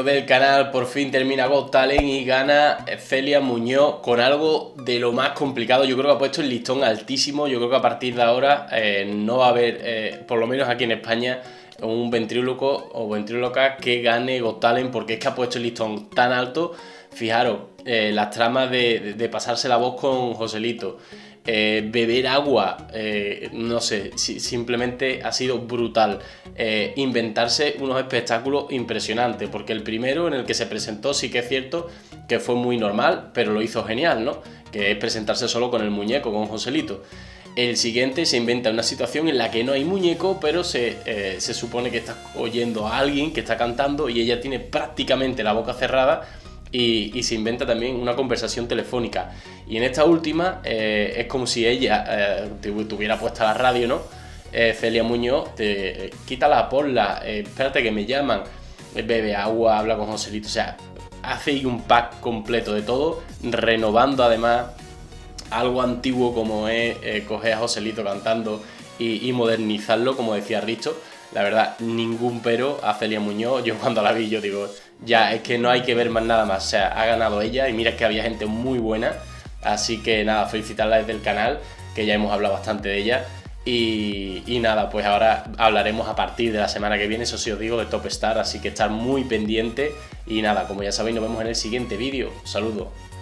amigos del canal, por fin termina Got Talent y gana Celia Muñoz con algo de lo más complicado. Yo creo que ha puesto el listón altísimo. Yo creo que a partir de ahora no va a haber, por lo menos aquí en España, un ventríloco o ventríloca que gane Got Talent, porque es que ha puesto el listón tan alto. Fijaros, las tramas de pasarse la voz con Joselito, beber agua, no sé, simplemente ha sido brutal. Inventarse unos espectáculos impresionantes, porque el primero en el que se presentó sí que es cierto que fue muy normal, pero lo hizo genial, ¿no? Que es presentarse solo con el muñeco, con Joselito. El siguiente se inventa una situación en la que no hay muñeco, pero se supone que está oyendo a alguien que está cantando y ella tiene prácticamente la boca cerrada. Y se inventa también una conversación telefónica. Y en esta última es como si ella tuviera puesta la radio, ¿no? Celia Muñoz, quítala, ponla, espérate que me llaman, bebe agua, habla con Joselito. O sea, hace ahí un pack completo de todo, renovando además algo antiguo como es coger a Joselito cantando y modernizarlo, como decía Risto. La verdad, ningún pero a Celia Muñoz. Yo cuando la vi, yo digo, ya, es que no hay que ver más nada más. O sea, ha ganado ella y mira que había gente muy buena. Así que nada, felicitarla desde el canal, que ya hemos hablado bastante de ella. Y nada, pues ahora hablaremos a partir de la semana que viene, eso sí os digo, de Top Star. Así que estar muy pendiente. Y nada, como ya sabéis, nos vemos en el siguiente vídeo. Saludos.